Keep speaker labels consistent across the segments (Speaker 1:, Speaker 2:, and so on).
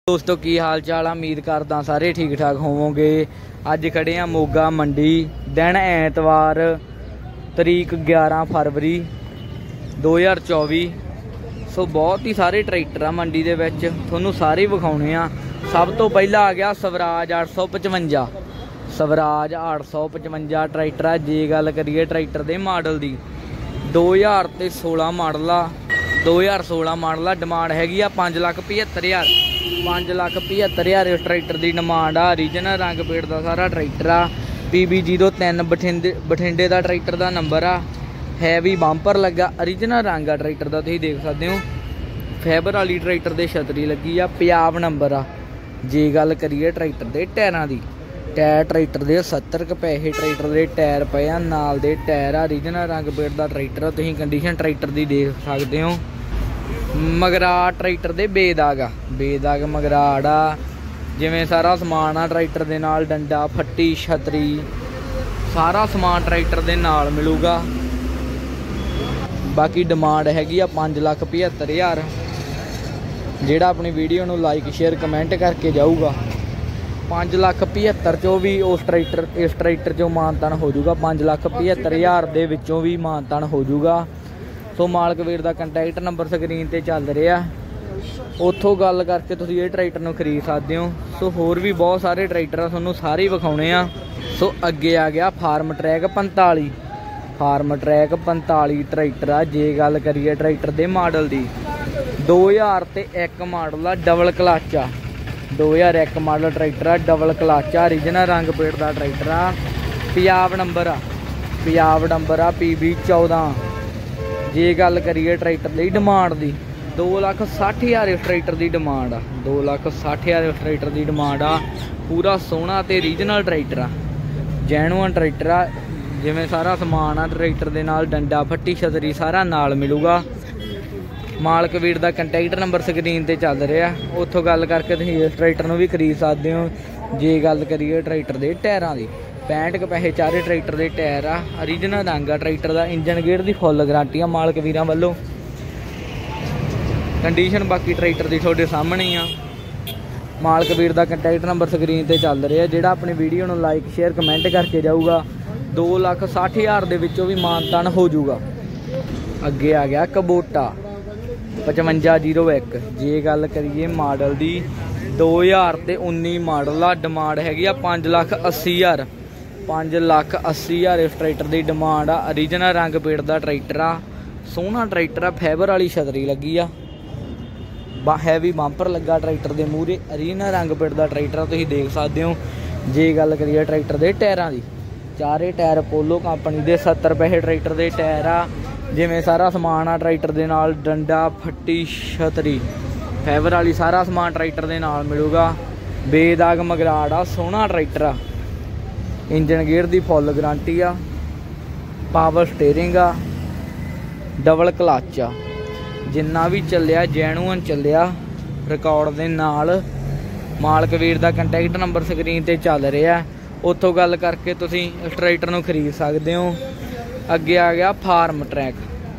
Speaker 1: दोस्तों की हाल चाल आ, उम्मीद करदा सारे ठीक ठाक होवोगे। अज खड़े आ मोगा मंडी, दिन ऐतवार, तरीक 11 फरवरी 2024। सो बहुत ही सारे ट्रैक्टर आ मंडी दे विच, तुहानूं सारे विखाउणे आ। सब तो पहला आ गया स्वराज 855। स्वराज 855 ट्रैक्टर आ। जे गल करिए ट्रैक्टर दे मॉडल दी 2016 मॉडल आ, 2016 मॉडल आ। डिमांड हैगी आ 5,75,000। 5,75,000 इस ट्रैक्टर की डिमांड आ। ओरिजिनल रंग पेड़ का सारा ट्रैक्टर आ। PB03 बठिंडे का ट्रैक्टर का नंबर आ। हैवी बंपर लगा, ओरिजिनल रंग आ ट्रैक्टर का, तुसीं देख सकते हो। फाइबर वाली ट्रैक्टर की छतरी लगी आ, पंजाब नंबर आ। जे गल करिए ट्रैक्टर के टायरां दी, टायर ट्रैक्टर के 70 क पैसे ट्रैक्टर के टायर पे आ, नाल दे टायर आ। ओरिजिनल रंग पेड़ का ट्रैक्टर, तुसीं कंडीशन ट्रैक्टर की देख सकते हो। मगराड़ ट्रैक्टर दे बेदाग मगराड़ आ। जिवें सारा समान आ ट्रैक्टर दे नाल, डंडा फट्टी छतरी सारा समान ट्रैक्टर दे नाल मिलूगा। बाकी डिमांड हैगी आ 5,75,000। जिहड़ा अपनी वीडियो नूं लाइक शेयर कमेंट करके जाऊगा 5,75,000 चों भी उस ट्रैक्टर इस ट्रैक्टर चों मानतान हो जूगा। 5,75,000 दे विचों भी मानतान हो जूगा। सो मालक वीर का कंटैक्ट नंबर स्क्रीन पर चल रहा, उत्थों गल करके तुसीं ये ट्रैक्टर नूं खरीद सकते हो। सो होर भी बहुत सारे ट्रैक्टर तुहानूं सारे विखाउणे आ। सो अगे आ गया Farmtrac 45। Farmtrac 45 tractor आ। जे गल करिए ट्रैक्टर के मॉडल की 2001 मॉडल आ, डबल क्लच आ। 2001 मॉडल ट्रैक्टर आ, डबल क्लच आ। ओरिजिनल रंग पेड़ का ट्रैक्टर आ। पंजाब नंबर आ, पंजाब नंबर आ। PB14। जे गल करिए ट्रैक्टर की डिमांड की 2,60,000 इस ट्रैक्टर की डिमांड आ। 2,60,000 इस ट्रैक्टर की डिमांड आ। पूरा सोहना ते ओरिजिनल ट्रैक्टर आ, जैनुअन ट्रैक्टर आ। जिवें सारा समान आ ट्रैक्टर के नाल, डंडा फट्टी छतरी सारा नाल मिलूगा। मालक वीर का कंटैक्ट नंबर स्क्रीन पर चल रहा, उत्थों गल करके तुसीं इस ट्रैक्टर नूं भी खरीद सकते हो। जे गल करिए ट्रैक्टर के टायरां की 65 क पैसे चारे ट्रैक्टर के टायर आ। ओरिजिनल रंग आ ट्रैक्टर का। इंजन गेयर की फुल गारंटी आ मालक वीरां वालों। कंडीशन बाकी ट्रैक्टर की थोड़े सामने ही आ। मालक वीर का कंटैक्ट नंबर स्क्रीन पर चल रहा, जिहड़ा अपनी वीडियो नूं लाइक शेयर कमेंट करके जाऊगा 2,60,000 दे विचों भी मानतान हो जूगा। अगे आ गया कबोटा 5501। जे गल करिए मॉडल की 2019 मॉडल आ। डिमांड हैगी आ 5,80,000। 5,80,000 इस ट्रैक्टर की डिमांड आ। ओरिजिनल रंग पेड़ का ट्रैक्टर आ, सोहना ट्रैक्टर आ। फाइबर वाली छतरी लगी आ, हैवी बंपर लगा ट्रैक्टर के मूहरे। ओरिजिनल रंग पेड़ का ट्रैक्टर तुसीं देख सकते हो। जे गल करिए ट्रैक्टर के टायरां की, चारे टायर पोलो कंपनी के 70 पैसे ट्रैक्टर के टायर आ। जिवें सारा समान आ ट्रैक्टर के नाल, डंडा फट्टी छतरी फाइबर वाली सारा समान ट्रैक्टर के नाल मिलूगा। बेदाग मगराड़ आ, सोहना ट्रैक्टर आ। इंजन गेयर की फुल गारंटी आ। पावर स्टेयरिंग आ, डबल क्लच आ। जिन्ना भी चलिया जैनुअन चलिया रिकॉर्ड के नाल। मालक वीर का कंटैक्ट नंबर स्क्रीन पर चल रहा, उत्थों गल करके तुसीं इस ट्रैक्टर नूं खरीद सकते हो। अगे आ गया फार्म ट्रैक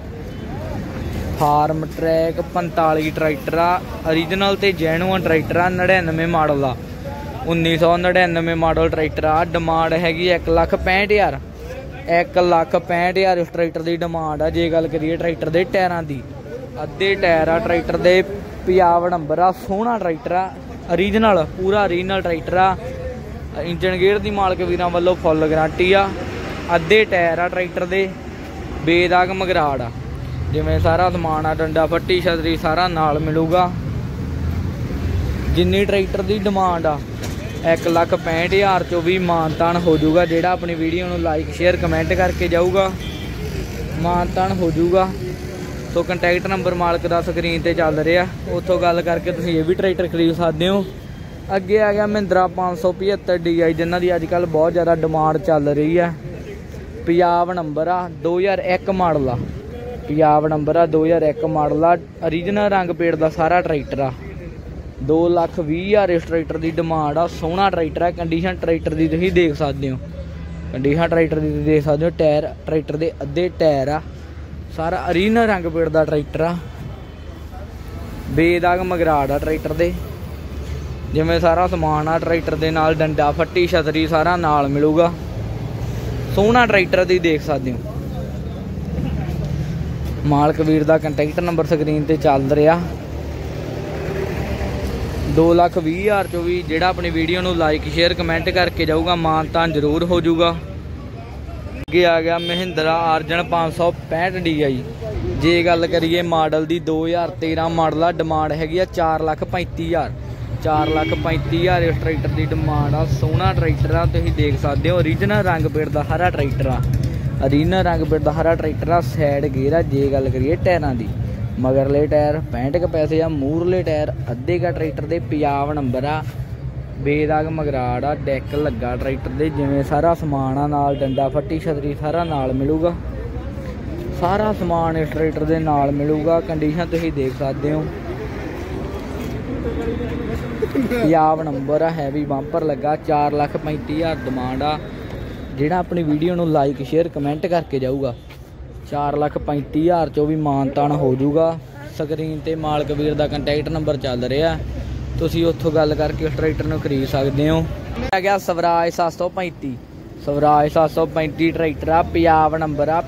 Speaker 1: 45 ट्रैक्टर आ। ओरिजिनल ते जैनुअन ट्रैक्टर आ। 99 मॉडल आ, 1999 मॉडल ट्रैक्टर आ। डिमांड हैगी 1,65,000। 1,65,000 इस ट्रैक्टर की डिमांड आ। जे गल करिए ट्रैक्टर के टायरां की, अद्धे टायर आ ट्रैक्टर के। पंजाब नंबर आ, सोहना ट्रैक्टर आ। ओरिजिनल पूरा ओरिजिनल ट्रैक्टर आ। इंजन गेयर की मालक वीरां वालों फुल गारंटी आ। अद्धे टायर आ ट्रैक्टर के। बेदाग मगराड़ आ। जिवें सारा समान आ, डंडा फट्टी छतरी सारा नाल मिलूगा। जिन्नी ट्रैक्टर की डिमांड आ 1,65,000 चो भी मानतान हो जूगा। जिहड़ा अपनी वीडियो नूं लाइक शेयर कमेंट करके जाऊगा मानतान हो जूगा। तो कंटैक्ट नंबर मालक का स्क्रीन पर चल रहा, उत्थों गल करके तुसीं ये भी ट्रैक्टर खरीद सकते हो। अगे आ गया महिंद्रा 575 DI, जिन्हां दी अजकल बहुत ज़्यादा डिमांड चल रही है। पंजाब नंबर आ, 2001 मॉडल आ। पंजाब नंबर आ, 2001 मॉडल आ। ओरिजिनल रंग पेड़ का सारा ट्रैक्टर आ। 2,20,000 इस ट्रैक्टर की डिमांड आ। सोहना ट्रैक्टर है। कंडीशन ट्रैक्टर की तुसीं देख सकते हो। कंडीशन ट्रैक्टर की देख सकते हो। टायर ट्रैक्टर के अद्धे टायर आ। सारा ओरिजिनल रंग पेड़ का ट्रैक्टर आ। बेदाग मगराड़ आ ट्रैक्टर के। जिवें सारा समान आ ट्रैक्टर दे नाल डंडा फट्टी छतरी सारा नाल मिलूगा। सोहना ट्रैक्टर दी देख सकते हो। मालक वीर दा कंटैक्ट नंबर स्क्रीन ते चल रहा। 2,20,000 चो भी जिहड़ा अपनी वीडियो नूं लाइक शेयर कमेंट करके जाऊगा मानतान जरूर हो जूगा। अगे आ गया महिंद्रा अर्जन 565 DI। जे गल करिए मॉडल दी 2013 मॉडल आ। डिमांड हैगी आ 4,35,000। 4,35,000 इस ट्रैक्टर की डिमांड आ। सोहना ट्रैक्टर आ, तुसीं देख सकते हो। ओरिजिनल रंग पेड़ का हरा ट्रैक्टर आ। ओरिजिनल रंग पेड़ का हरा ट्रैक्टर आ। सैड गेयर आ। जे गल करिए टायरां दी, मगरले टायर 65 के पैसे आ। मूरले टायर अद्धे का ट्रैक्टर दे 50 नंबर आ। बेदाग मगराड़ आ। डैक लगा ट्रैक्टर दे। जिवें सारा समान आ नाल डंडा फट्टी छतरी सारा नाल मिलूगा। सारा समान इस ट्रैक्टर दे नाल मिलूगा। कंडीशन तुसीं देख सकते हो। 50 नंबर आ। हैवी बंपर लगा। 4,35,000 डिमांड आ। जिहड़ा अपनी वीडियो नूं लाइक शेयर कमेंट करके जाऊगा 4,35,000 चो भी मानतान हो जूगा। स्क्रीन ते मालक वीर दा कंटैक्ट नंबर चल रहा। तुसीं उत्थों गल करके उस ट्रैक्टर नूं खरीद सकते हो। आ गया स्वराज 735। स्वराज 735 ट्रैक्टर आ। 50 नंबर आ।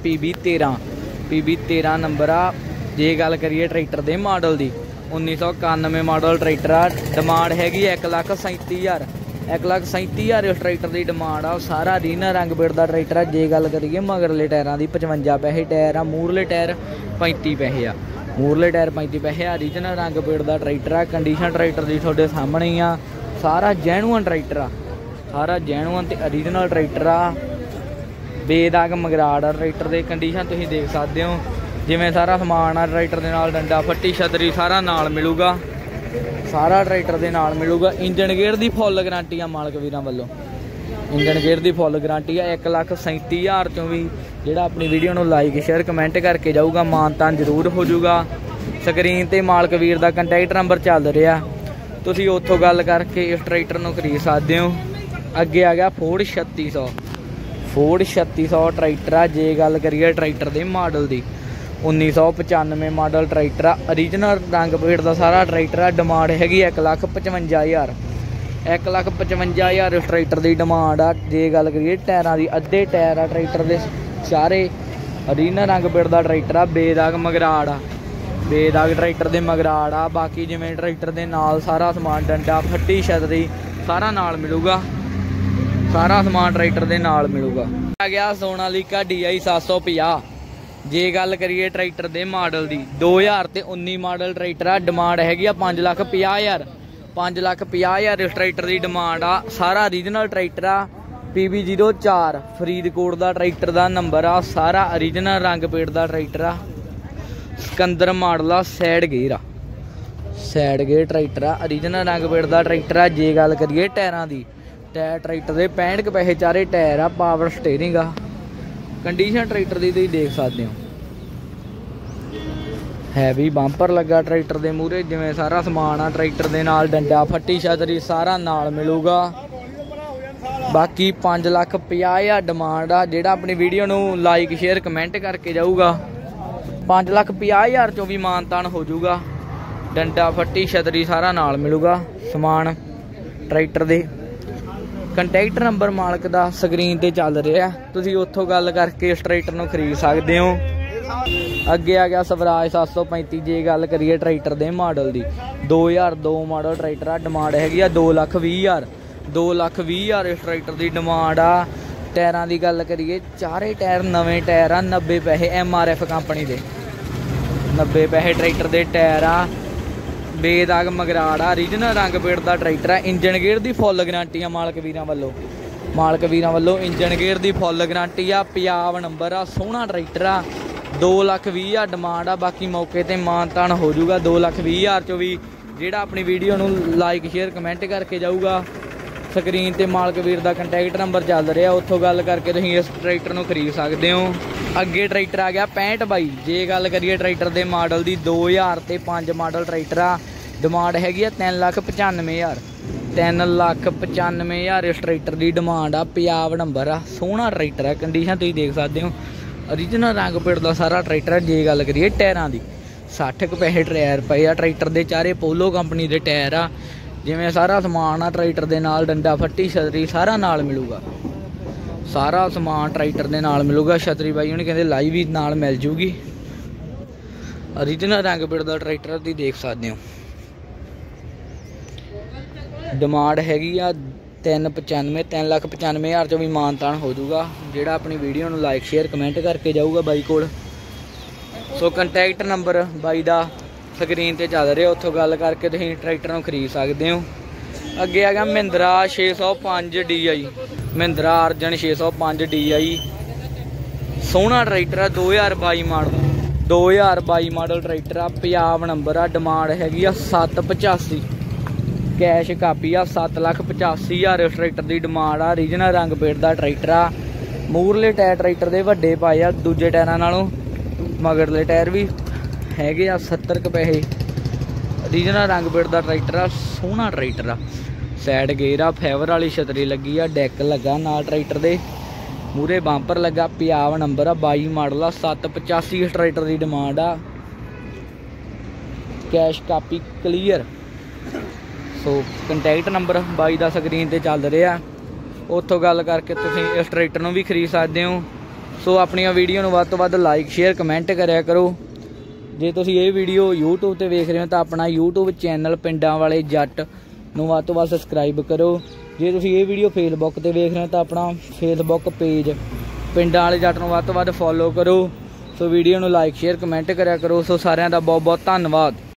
Speaker 1: PB13 नंबर आ। जे गल करिए ट्रैक्टर दे मॉडल दी 1991 मॉडल ट्रैक्टर आ। डिमांड हैगी 1,37,000। 1,37,000 इस ट्रैक्टर की डिमांड आ। सारा रीना रंग पेड़ का ट्रैक्टर आ। जे गल करिए मगरले टायरां की 55 पैसे टायर आ। मूरले टायर 35 पैसे आ। मूरले टायर 35 पैसे आ। रीजनल रंग पेड़ का ट्रैक्टर आ। कंडीशन ट्रैक्टर की थोड़े सामने ही आ। सारा जैनुअन ट्रैक्टर आ। सारा जैनुअन ते ओरिजिनल ट्रैक्टर आ। बेदाग मगराड़ आ ट्रैक्टर दे। कंडीशन तुसीं देख सकते हो। जिवें सारा समान आ ट्रैक्टर दे नाल डंडा फट्टी छतरी सारा नाल मिलूगा। सारा ट्रैक्टर दे नाल मिलूगा। इंजन गेयर की फुल गारंटी आ मालक वीरां वल्लों। इंजन गेयर की फुल गारंटी आ। 1,37,000 चों भी जिहड़ा अपनी वीडियो नूं लाइक शेयर कमेंट करके जाऊगा मानतान जरूर हो जूगा। स्क्रीन ते मालक वीर दा कंटैक्ट नंबर चल रहा। तुसीं उत्थों गल करके इस ट्रैक्टर नूं खरीद सकते हो। अगे आ गया फोर्ड 3600। फोर्ड 3600 ट्रैक्टर आ। जे गल करिए ट्रैक्टर दे मॉडल दी 1995 मॉडल ट्रैक्टर आ। ओरिजिनल रंग पेड़ का सारा ट्रैक्टर आ। डिमांड हैगी 1,55,000। 1,55,000 इस ट्रैक्टर की डिमांड आ। जे गल करिए टायरां दी अद्धे टायर आ ट्रैक्टर के सारे। ओरिजिनल रंग पेड़ का ट्रैक्टर आ। बेदाग मगराड़ आ। बेदाग ट्रैक्टर के मगराड़ आ। बाकी जिवें ट्रैक्टर के नाल सारा समान डंडा फट्टी छतरी सारा नाल मिलूगा। सारा समान ट्रैक्टर के नाल मिलूगा। आ गया सोनालिका DI 750। जे गल करिए ट्रैक्टर दे मॉडल दी 2019 मॉडल ट्रैक्टर आ। डिमांड हैगी 5,50,000। 5,50,000 इस ट्रैक्टर की डिमांड आ। सारा ओरिजिनल ट्रैक्टर आ। PB04 फरीदकोट का ट्रैक्टर का नंबर आ। सारा ओरिजिनल रंग पेड़ का ट्रैक्टर आ। सिकंदर मॉडल आ। सैड गेयर आ। सैड गेयर ट्रैक्टर आ। ओरिजिनल रंग पेड़ का ट्रैक्टर आ। जे गल करिए टायरां दी टायर ट्रैक्टर के 65 के पैसे चारे टायर आ। पावर स्टेयरिंग आ। कंडीशन ट्रैक्टर की तुसीं देख सकते हो। हैवी बंपर लगा ट्रैक्टर के मूहरे। जिवें सारा समान आ ट्रैक्टर के नाल डंडा फट्टी छतरी सारा नाल मिलूगा। बाकी 5,50,000 डिमांड आ। जिहड़ा अपनी वीडियो नूं लाइक शेयर कमेंट करके जाऊगा 5,50,000 चों भी मानतान हो जूगा। डंडा फट्टी छतरी सारा नाल मिलूगा। समान ट्रैक्टर दे कंटैक्ट नंबर मालक दा स्क्रीन ते चल रहा। तुसीं उत्थों गल करके इस ट्रैक्टर नूं खरीद सकते हो। अगे आ गया स्वराज 735। जे गल करिए ट्रैक्टर दे मॉडल दी 2002 मॉडल ट्रैक्टर आ। डिमांड हैगी 2,20,000। 2,20,000 इस ट्रैक्टर की डिमांड आ। टायरां की गल करिए चारे टायर नवे टायर आ। 90 पैसे MRF कंपनी दे 90 पैसे ट्रैक्टर के टायर आ। बेदाग मगराड़ आ। ओरिजिनल रंग पेड़ का ट्रैक्टर आ। इंजन गेयर की फुल गारंटी आ मालक वीरां वल्लों। मालक वीरां वल्लों इंजन गेयर की फुल गारंटी आ। 50 नंबर आ। सोहना ट्रैक्टर आ। 2,20,000 डिमांड आ। बाकी मौके ते मानतान हो जूगा। 2,20,000 चो भी जिहड़ा अपनी वीडियो नूं लाइक शेयर कमेंट करके जाऊगा। स्क्रीन ते मालक वीर दा कंटैक्ट नंबर चल रहा। उत्थों गल करके तुसीं इस ट्रैक्टर नूं खरीद सकते हो। अगे ट्रैक्टर आ गया 6522। जे गल करिए ट्रैक्टर के मॉडल की 2005 मॉडल ट्रैक्टर आ। डिमांड हैगी 3,95,000। 3,95,000 इस ट्रैक्टर की डिमांड आ। 50 नंबर आ। सोहना ट्रैक्टर है। कंडीशन तुसीं देख सकते हो। ओरिजिनल रंग पेड़ का सारा ट्रैक्टर। जे गल करिए टायरां की 60 के पैसे टायर पे आ। ट्रैक्टर के चारे पोलो कंपनी के टायर आ। ਜਿਵੇਂ ਸਾਰਾ ਸਮਾਨ ਆ ਟਰੈਕਟਰ ਦੇ ਨਾਲ, ਡੰਡਾ ਫੱਟੀ ਛਤਰੀ ਸਾਰਾ ਨਾਲ ਮਿਲੂਗਾ, ਸਾਰਾ ਸਮਾਨ ਟਰੈਕਟਰ ਦੇ ਨਾਲ ਮਿਲੂਗਾ। ਛਤਰੀ ਬਾਈ ਉਹਨੇ ਕਹਿੰਦੇ ਲਾਈ ਵੀ ਨਾਲ ਮਿਲ ਜੂਗੀ। ओरिजिनल रंग पेड़ का ट्रैक्टर तुसीं देख सकते हो। डिमांड हैगी आ 395 3,95,000 चो भी मानतान हो जाऊगा। जिहड़ा अपनी वीडियो नूं लाइक शेयर कमेंट करके जाऊगा बाई कोल। सो कंटैक्ट नंबर बाई दा स्क्रीन ते चल रहा, उत्थों गल करके तुसीं ट्रैक्टर नूं खरीद सकते हो। अगे आ गया महिंद्रा 605 DI, महिंद्रा अर्जन 605 DI, सोहना ट्रैक्टर आ, 2022 मॉडल, 2022 मॉडल ट्रैक्टर आ, पंजाब नंबर आ। डिमांड हैगी आ 785, कैश कापी आ 7,85,000 इस ट्रैक्टर की डिमांड आ। ओरिजिनल रंग पेड़ का ट्रैक्टर आ। मूरले टायर ट्रैक्टर के वड्डे पाए आ दूजे टायरां नालों, मगरले टायर भी हैगे आ 70 क पैसे। ओरिजिनल रंग पेड़ का ट्रैक्टर आ, सोहना ट्रैक्टर आ। साइड गेयर आ, फाइबर वाली छतरी लगी आ, डैक लगा नाल ट्रैक्टर दे, मूरे बंपर लगा, पंजाब नंबर आ, 22 मॉडल आ, 785 इस ट्रैक्टर की डिमांड आ। Cash copy clear. सो कंटैक्ट नंबर बाई का स्क्रीन ते चल रहा, उत्थों गल करके तुसीं इस ट्रैक्टर नूं भी खरीद सकते हो। सो अपनी वीडियो नूं वध तों वध लाइक शेयर कमेंट करया करो। जे तुसीं ये वीडियो यूट्यूब ते वेख रहे हो तो अपना यूट्यूब चैनल पिंडां वाले जट नूं वध तों वध सबसक्राइब करो। जे तुसीं ये वीडियो फेसबुक ते वेख रहे हो तो अपना फेसबुक पेज पिंडां वाले जट नूं वध तों वध फॉलो करो। सो वीडियो नूं लाइक शेयर कमेंट करया करो। सो सारिआं दा बहुत बहुत धन्नवाद।